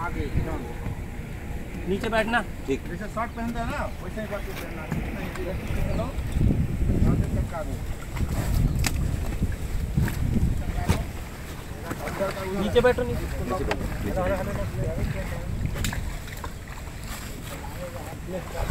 आगे नीचे बैठना। ठीक। जैसे शर्ट पहनते हैं ना वैसे ही बात पहनना। चलो आगे चक्का दो। नीचे बैठो। नीचे